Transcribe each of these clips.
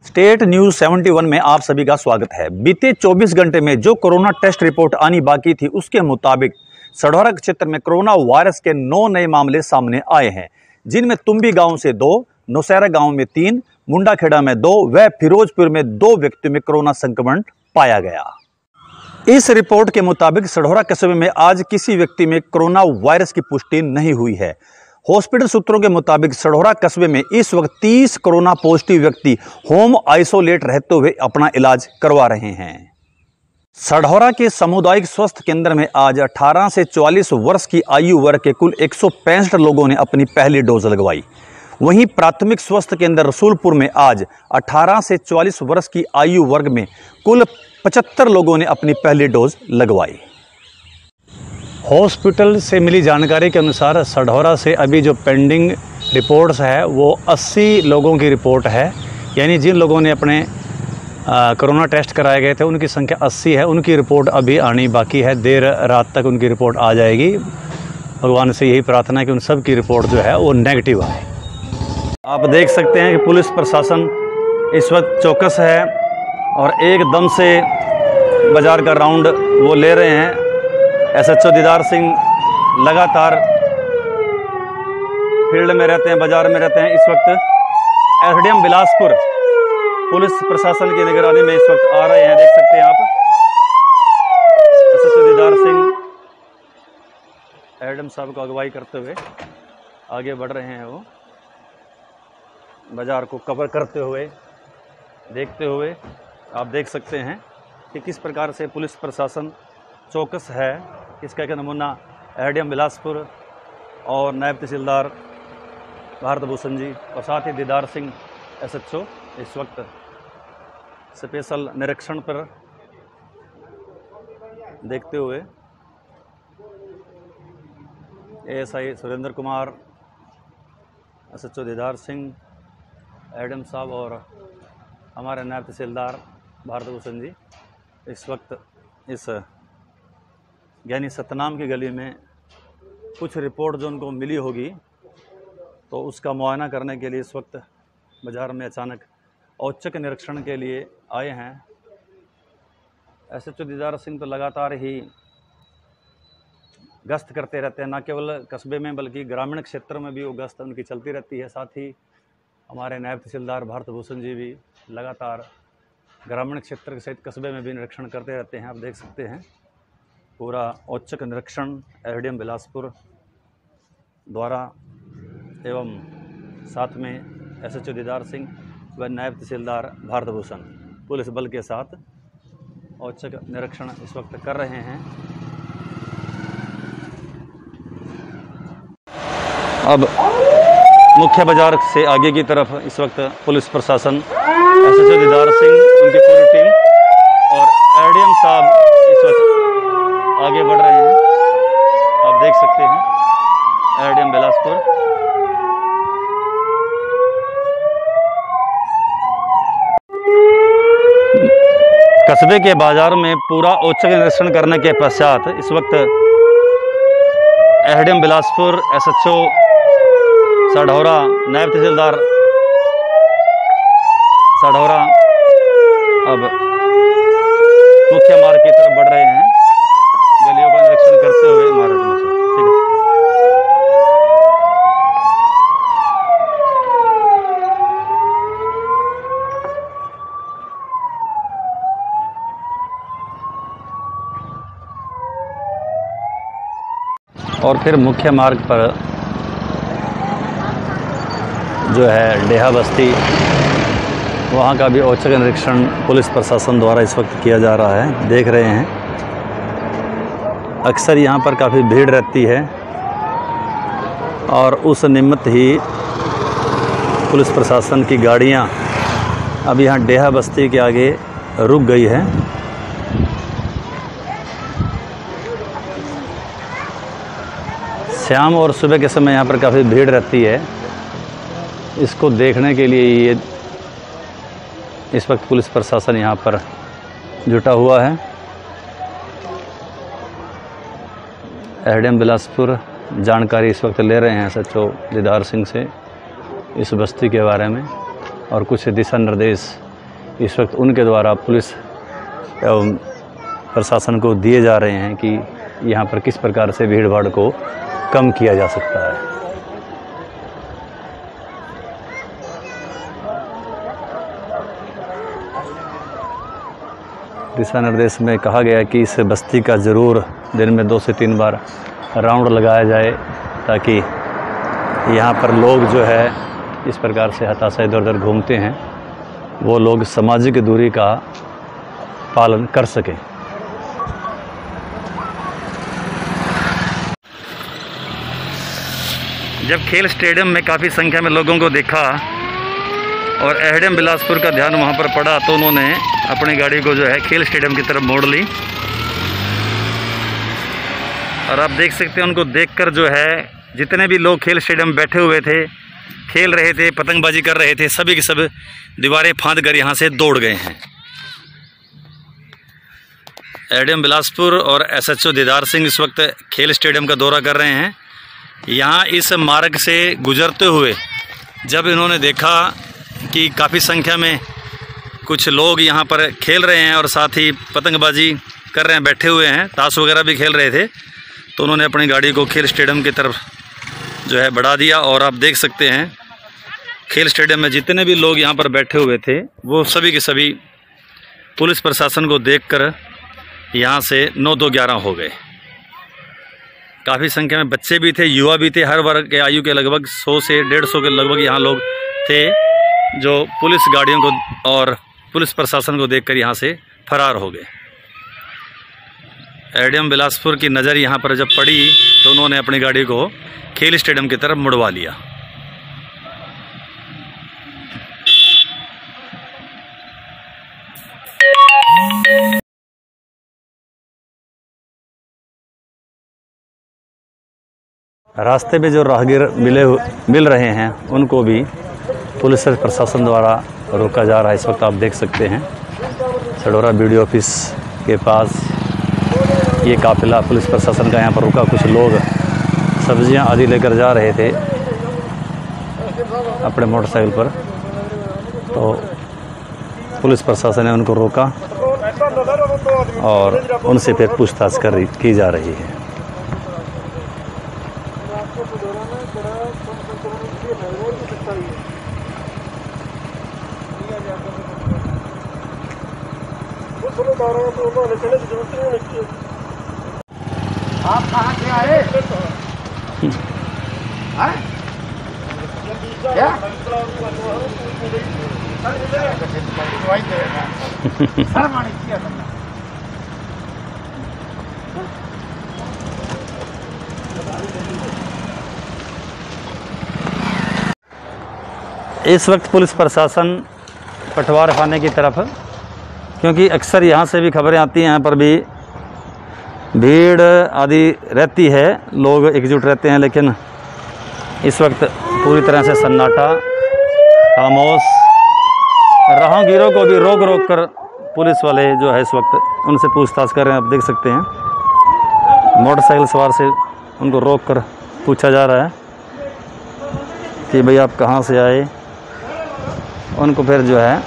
State news 71 में आप सभी का स्वागत है। बीते 24 घंटे में जो कोरोना टेस्ट रिपोर्ट आनी बाकी थी उसके मुताबिक सढौरा क्षेत्र में कोरोना वायरस के 9 नए मामले सामने आए हैं, जिनमें तुम्बी गांव से 2, नौशहरा गांव में 3, मुंडाखेड़ा में 2 व फिरोजपुर में 2 व्यक्तियों में कोरोना संक्रमण पाया गया। इस रिपोर्ट के मुताबिक सढौरा कस्बे में आज किसी व्यक्ति में कोरोना वायरस की पुष्टि नहीं हुई है। हॉस्पिटल सूत्रों के मुताबिक सढौरा कस्बे में इस वक्त 30 कोरोना पॉजिटिव व्यक्ति होम आइसोलेट रहते हुए अपना इलाज करवा रहे हैं। सढौरा के सामुदायिक स्वास्थ्य केंद्र में आज 18 से 44 वर्ष की आयु वर्ग के कुल 165 लोगों ने अपनी पहली डोज लगवाई। वहीं प्राथमिक स्वास्थ्य केंद्र रसूलपुर में आज 18 से 44 वर्ष की आयु वर्ग में कुल 75 लोगों ने अपनी पहली डोज लगवाई। हॉस्पिटल से मिली जानकारी के अनुसार सढौरा से अभी जो पेंडिंग रिपोर्ट्स है वो 80 लोगों की रिपोर्ट है, यानी जिन लोगों ने अपने कोरोना टेस्ट कराए गए थे उनकी संख्या 80 है। उनकी रिपोर्ट अभी आनी बाकी है, देर रात तक उनकी रिपोर्ट आ जाएगी। भगवान से यही प्रार्थना है कि उन सब की रिपोर्ट जो है वो नेगेटिव आए। आप देख सकते हैं कि पुलिस प्रशासन इस वक्त चौकस है और एकदम से बाज़ार का राउंड वो ले रहे हैं। SHO दीदार सिंह लगातार फील्ड में रहते हैं, बाजार में रहते हैं। इस वक्त SDM बिलासपुर पुलिस प्रशासन की निगरानी में इस वक्त आ रहे हैं, देख सकते हैं आप। SHO दीदार सिंह एडम साहब को अगुवाई करते हुए आगे बढ़ रहे हैं। वो बाजार को कवर करते हुए, देखते हुए आप देख सकते हैं कि किस प्रकार से पुलिस प्रशासन चौकस है। इसका एक नमूना SDM बिलासपुर और नायब तहसीलदार भारत भूषण जी और साथ ही दीदार सिंह SHO इस वक्त स्पेशल निरीक्षण पर देखते हुए ASI सुरेंद्र कुमार, SHO दीदार सिंह, एडम साहब और हमारे नायब तहसीलदार भारत भूषण जी इस वक्त इस ज्ञानी सतनाम की गली में कुछ रिपोर्ट जो उनको मिली होगी तो उसका मुआयना करने के लिए इस वक्त बाज़ार में अचानक औचक निरीक्षण के लिए आए हैं। SHO दीदार सिंह तो लगातार ही गश्त करते रहते हैं, न केवल कस्बे में बल्कि ग्रामीण क्षेत्र में भी वो गश्त उनकी चलती रहती है। साथ ही हमारे नायब तहसीलदार भारत भूषण जी भी लगातार ग्रामीण क्षेत्र के सहित कस्बे में भी निरीक्षण करते रहते हैं। आप देख सकते हैं पूरा औचक निरीक्षण SDM बिलासपुर द्वारा एवं साथ में SHO दीदार सिंह व नायब तहसीलदार भारत भूषण पुलिस बल के साथ औचक निरीक्षण इस वक्त कर रहे हैं। अब मुख्य बाजार से आगे की तरफ इस वक्त पुलिस प्रशासन, SHO दीदार सिंह, उनकी पूरी टीम और SDM साहब इस वक्त आगे बढ़ रहे हैं। आप देख सकते हैं SDM बिलासपुर। कस्बे के बाजार में पूरा औचक निरीक्षण करने के पश्चात इस वक्त SDM बिलासपुर, SHO सढौरा, नायब तहसीलदार सढौरा अब मुख्य मार्ग की तरफ बढ़ रहे हैं, गलियों का निरीक्षण करते हुए। मार्ग में ठीक है। और फिर मुख्य मार्ग पर जो है डेहा बस्ती, वहाँ का भी औचक निरीक्षण पुलिस प्रशासन द्वारा इस वक्त किया जा रहा है। देख रहे हैं अक्सर यहाँ पर काफ़ी भीड़ रहती है और उस निमित्त ही पुलिस प्रशासन की गाड़ियाँ अब यहाँ डेहा बस्ती के आगे रुक गई है। शाम और सुबह के समय यहाँ पर काफ़ी भीड़ रहती है। इसको देखने के लिए ये इस वक्त पुलिस प्रशासन यहाँ पर जुटा हुआ है। SDM बिलासपुर जानकारी इस वक्त ले रहे हैं SHO दीदार सिंह से इस बस्ती के बारे में और कुछ दिशा निर्देश इस वक्त उनके द्वारा पुलिस एवं प्रशासन को दिए जा रहे हैं कि यहाँ पर किस प्रकार से भीड़ भाड़ को कम किया जा सकता है। दिशा निर्देश में कहा गया कि इस बस्ती का ज़रूर दिन में 2 से 3 बार राउंड लगाया जाए, ताकि यहाँ पर लोग जो है इस प्रकार से हताशा इधर उधर घूमते हैं, वो लोग सामाजिक दूरी का पालन कर सकें। जब खेल स्टेडियम में काफ़ी संख्या में लोगों को देखा और एचडीएम बिलासपुर का ध्यान वहाँ पर पड़ा, तो उन्होंने अपनी गाड़ी को जो है खेल स्टेडियम की तरफ मोड़ ली। और आप देख सकते हैं उनको देखकर जो है जितने भी लोग खेल स्टेडियम में बैठे हुए थे, खेल रहे थे, पतंगबाजी कर रहे थे, सभी के सब दीवारें फांद कर यहाँ से दौड़ गए हैं। एचडीएम बिलासपुर और एसएचओ दीदार सिंह इस वक्त खेल स्टेडियम का दौरा कर रहे हैं। यहाँ इस मार्ग से गुजरते हुए जब इन्होंने देखा कि काफ़ी संख्या में कुछ लोग यहाँ पर खेल रहे हैं और साथ ही पतंगबाजी कर रहे हैं, बैठे हुए हैं, ताश वगैरह भी खेल रहे थे, तो उन्होंने अपनी गाड़ी को खेल स्टेडियम की तरफ जो है बढ़ा दिया। और आप देख सकते हैं खेल स्टेडियम में जितने भी लोग यहाँ पर बैठे हुए थे, वो सभी के सभी पुलिस प्रशासन को देखकर यहाँ से 9-2-11 हो गए। काफ़ी संख्या में बच्चे भी थे, युवा भी थे, हर वर्ग के आयु के लगभग 100 से 150 के लगभग यहाँ लोग थे, जो पुलिस गाड़ियों को और पुलिस प्रशासन को देखकर यहाँ से फरार हो गए। एचडीएम बिलासपुर की नज़र यहाँ पर जब पड़ी तो उन्होंने अपनी गाड़ी को खेल स्टेडियम की तरफ मुड़वा लिया। रास्ते में जो राहगीर मिल रहे हैं उनको भी पुलिस प्रशासन द्वारा रोका जा रहा है। इस वक्त आप देख सकते हैं सडोरा बीडीओ ऑफिस के पास ये काफिला पुलिस प्रशासन का यहाँ पर रुका। कुछ लोग सब्जियां आदि लेकर जा रहे थे अपने मोटरसाइकिल पर, तो पुलिस प्रशासन ने उनको रोका और उनसे फिर पूछताछ की जा रही है। आप कहाँ से आए? क्या? इस वक्त पुलिस प्रशासन पटवार खाने की तरफ, क्योंकि अक्सर यहाँ से भी खबरें आती हैं, यहाँ पर भी भीड़ आदि रहती है, लोग एकजुट रहते हैं, लेकिन इस वक्त पूरी तरह से सन्नाटा, खामोश। राहगीरों को भी रोक कर पुलिस वाले जो है इस वक्त उनसे पूछताछ कर रहे हैं। आप देख सकते हैं मोटरसाइकिल सवार से उनको रोक कर पूछा जा रहा है कि भाई आप कहाँ से आए। उनको फिर जो है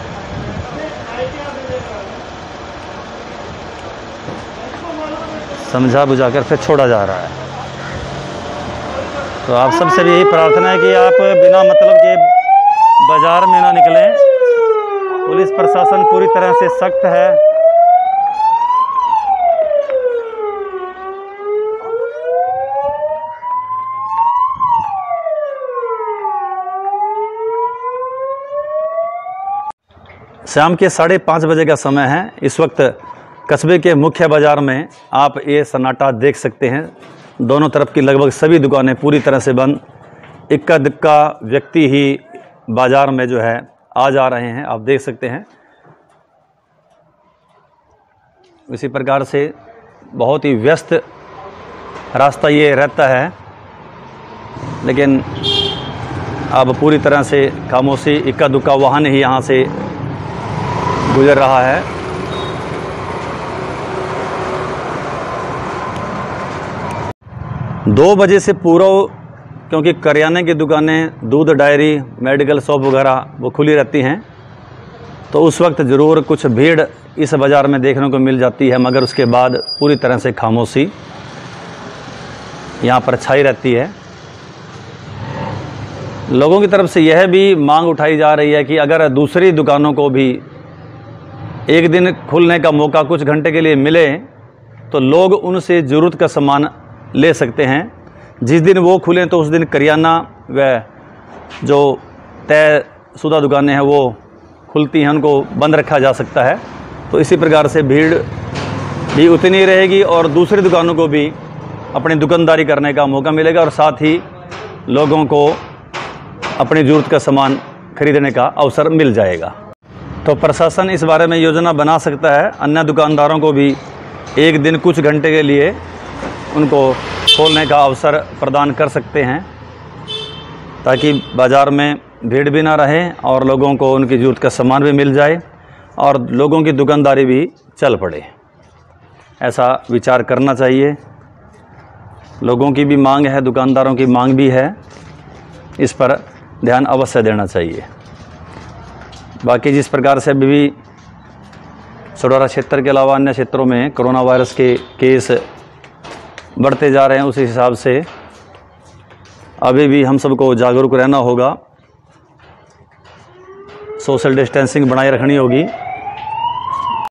समझा बुझाकर फिर छोड़ा जा रहा है। तो आप सबसे भी यही प्रार्थना है कि आप बिना मतलब के बाज़ार में ना निकलें। पुलिस प्रशासन पूरी तरह से सख्त है। शाम के 5:30 बजे का समय है। इस वक्त कस्बे के मुख्य बाज़ार में आप ये सन्नाटा देख सकते हैं। दोनों तरफ की लगभग सभी दुकानें पूरी तरह से बंद। इक्का दुक्का व्यक्ति ही बाज़ार में जो है आ जा रहे हैं, आप देख सकते हैं। इसी प्रकार से बहुत ही व्यस्त रास्ता ये रहता है, लेकिन अब पूरी तरह से खामोशी, इक्का दुक्का वाहन ही यहाँ से गुजर रहा है। दो बजे से पूर्व, क्योंकि करियाने की दुकानें, दूध, डायरी, मेडिकल शॉप वगैरह वो खुली रहती हैं, तो उस वक्त ज़रूर कुछ भीड़ इस बाज़ार में देखने को मिल जाती है, मगर उसके बाद पूरी तरह से खामोशी यहाँ पर छाई रहती है। लोगों की तरफ से यह भी मांग उठाई जा रही है कि अगर दूसरी दुकानों को भी एक दिन खुलने का मौका कुछ घंटे के लिए मिले तो लोग उनसे ज़रूरत का सामान ले सकते हैं। जिस दिन वो खुलें तो उस दिन करियाना व जो तयशुदा दुकानें हैं वो खुलती हैं, उनको बंद रखा जा सकता है। तो इसी प्रकार से भीड़ भी उतनी ही रहेगी और दूसरी दुकानों को भी अपनी दुकानदारी करने का मौका मिलेगा और साथ ही लोगों को अपनी ज़रूरत का सामान खरीदने का अवसर मिल जाएगा। तो प्रशासन इस बारे में योजना बना सकता है, अन्य दुकानदारों को भी एक दिन कुछ घंटे के लिए उनको खोलने का अवसर प्रदान कर सकते हैं, ताकि बाज़ार में भीड़ भी ना रहे और लोगों को उनकी ज़रूरत का सामान भी मिल जाए और लोगों की दुकानदारी भी चल पड़े। ऐसा विचार करना चाहिए। लोगों की भी मांग है, दुकानदारों की मांग भी है, इस पर ध्यान अवश्य देना चाहिए। बाकी जिस प्रकार से अभी भी सढौरा क्षेत्र के अलावा अन्य क्षेत्रों में कोरोना वायरस के केस बढ़ते जा रहे हैं, उस हिसाब से अभी भी हम सबको जागरूक रहना होगा, सोशल डिस्टेंसिंग बनाए रखनी होगी।